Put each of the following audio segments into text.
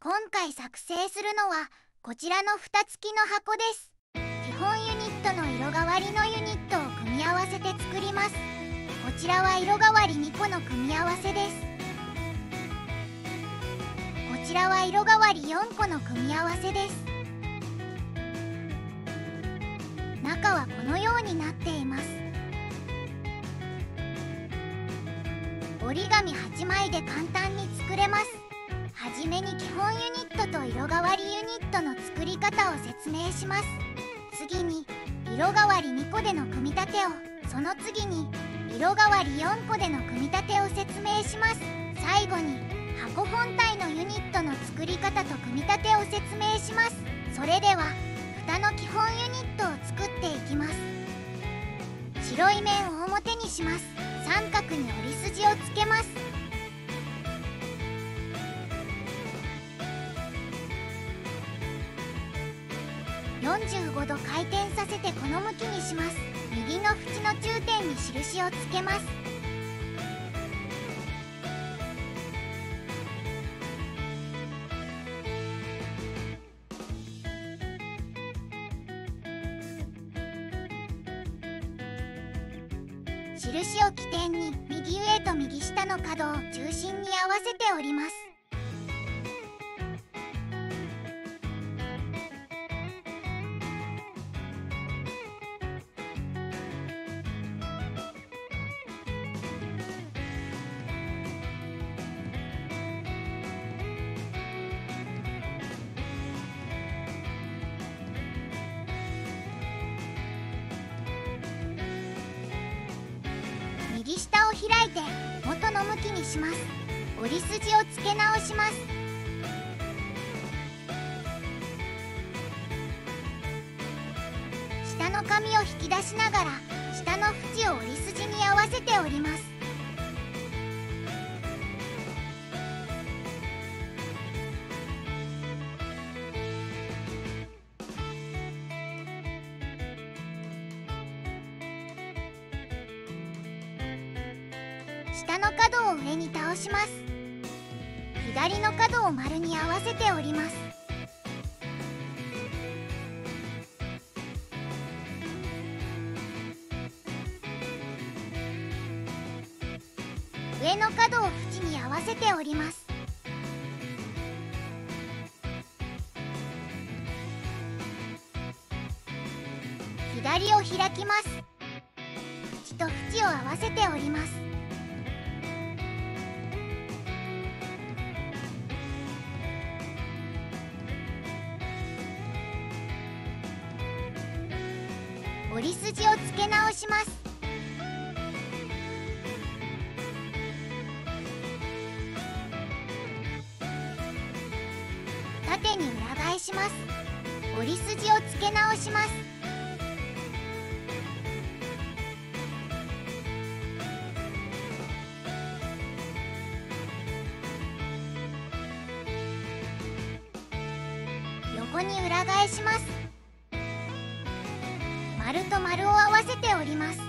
今回作成するのはこちらの蓋付きの箱です。基本ユニットの色変わりのユニットを組み合わせて作ります。こちらは色変わり2個の組み合わせです。こちらは色変わり4個の組み合わせです。中はこのようになっています。折り紙8枚で簡単に作れます。はじめに基本ユニットと色変わりユニットの作り方を説明します。次に色変わり2個での組み立てを、その次に色変わり4個での組み立てを説明します。最後に箱本体のユニットの作り方と組み立てを説明します。それでは蓋の基本ユニットを作っていきます。白い面を表にします。三角に折り筋をつけます。45度回転させてこの向きにします。右の縁の中点に印をつけます。印を起点に右上と右下の角を中心に合わせております。右下を開いて元の向きにします。折り筋をつけ直します。下の紙を引き出しながら下の縁を折り筋に合わせております。下の角を上に倒します。左の角を丸に合わせております。上の角を縁に合わせております。左を開きます。縁と縁を合わせております。折り筋をつけ直します。縦に裏返します。折り筋をつけ直します。横に裏返します。丸と丸を合わせております。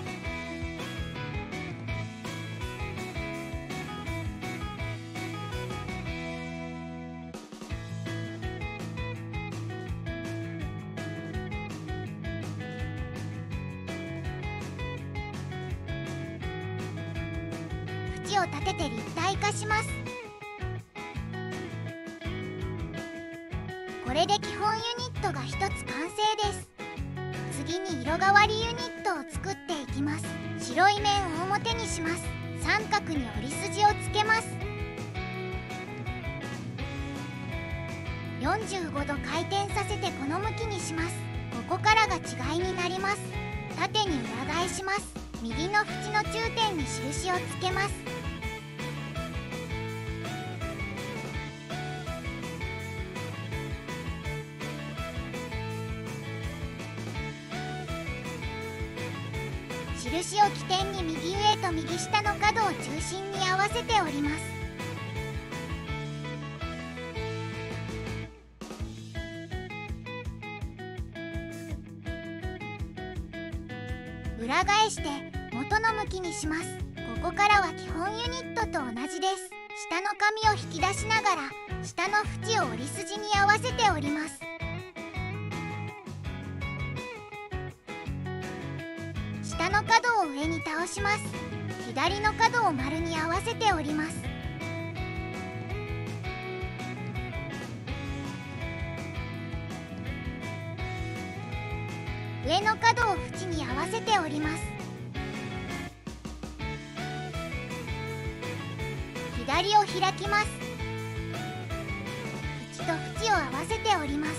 縁を立てて立体化します。これで基本ユニットが一つ完成です。次に色変わりユニットを作っていきます。白い面を表にします。三角に折り筋をつけます。45度回転させてこの向きにします。ここからが違いになります。縦に裏返します。右の縁の中点に印をつけます。印を起点に右上と右下の角を中心に合わせております。裏返して元の向きにします。ここからは基本ユニットと同じです。 下の紙を引き出しながら下の縁を折り筋に合わせて折ります。下の角を上に倒します。左の角を丸に合わせて折ります。上の角を縁に合わせて折ります。左を開きます。縁と縁を合わせて折ります。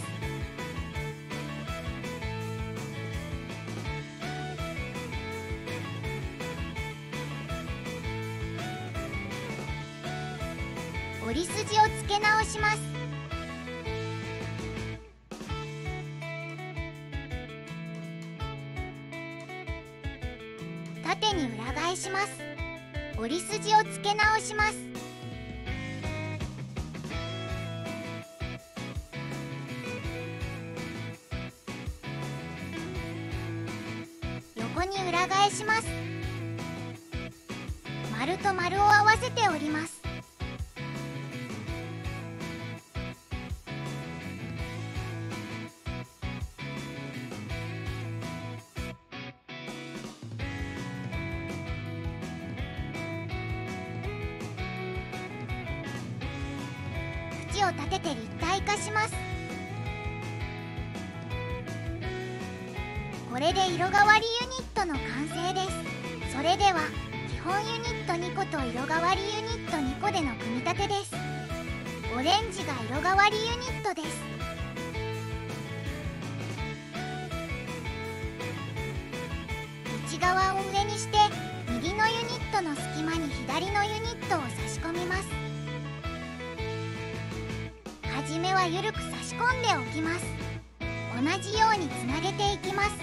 折り筋をつけ直します。縦に裏返します。折り筋をつけ直します。横に裏返します。丸と丸を合わせて折ります。縁を立てて立体化します。これで色変わりユニットの完成です。それでは基本ユニット2個と色変わりユニット2個での組み立てです。オレンジが色変わりユニットです。内側を上にして右のユニットの隙間に左のユニットを差し込みます。はじめは緩く差し込んでおきます。同じようにつなげていきます。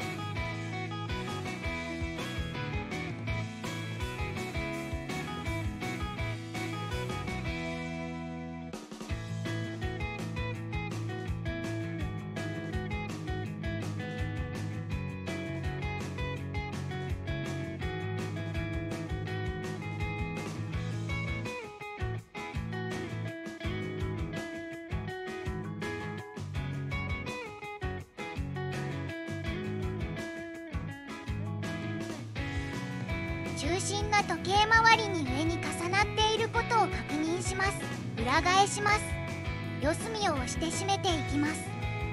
中心が時計回りに上に重なっていることを確認します。裏返します。四隅を押して締めていきます。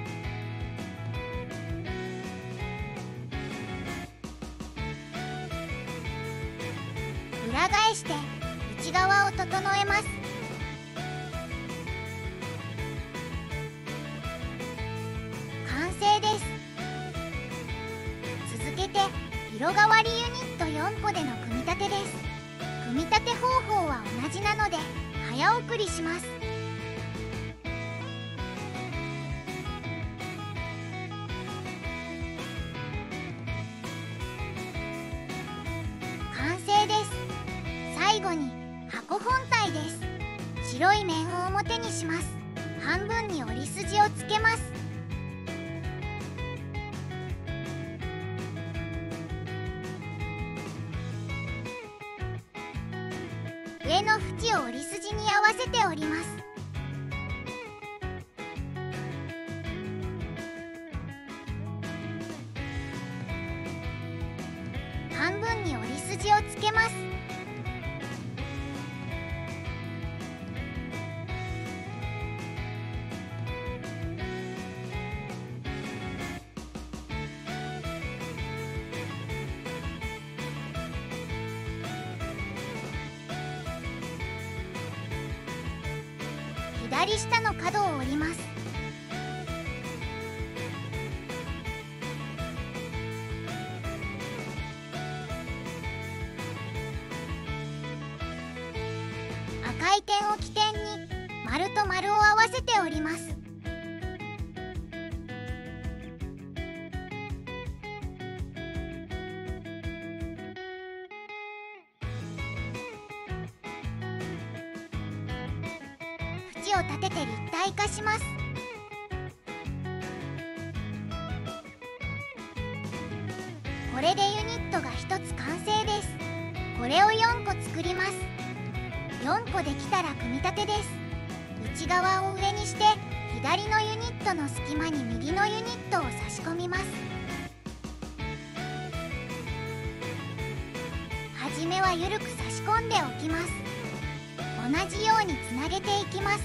裏返して内側を整えます。完成です。続けて色変わりユニット4個での組み立てです。組み立て方法は同じなので早送りします。完成です。最後に箱本体です。白い面を表にします。半分に折り筋をつけます。上の縁を折り筋に合わせて折ります。半分に折り筋をつけます。左下の角を折ります。赤い点を起点に丸と丸を合わせて折ります。縁を立てて立体化します。これでユニットが1つ完成です。これを4個作ります。 4個できたら組み立てです。内側を上にして左のユニットの隙間に右のユニットを差し込みます。はじめは緩く差し込んでおきます。同じようにつなげていきます。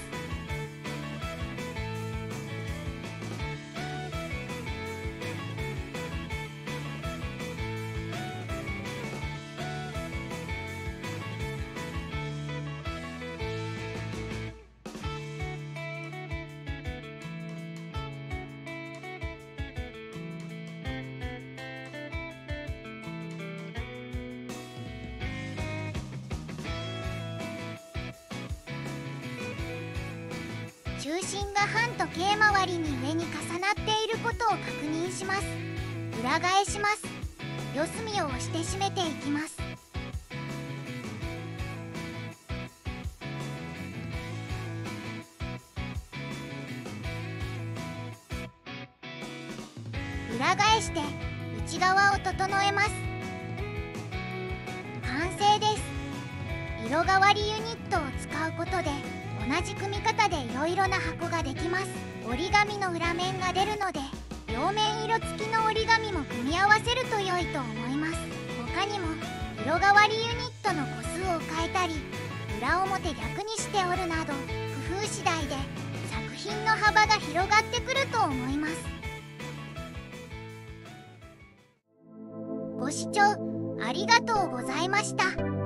中心が半時計回りに上に重なっていることを確認します。裏返します。四隅を押して締めていきます。裏返して内側を整えます。完成です。色変わりユニットを使うことで同じ組み方でいろいろな箱ができます。折り紙の裏面が出るので両面色付きの折り紙も組み合わせると良いと思います。他にも色変わりユニットの個数を変えたり裏表逆にして折るなど工夫次第で作品の幅が広がってくると思います。ご視聴ありがとうございました。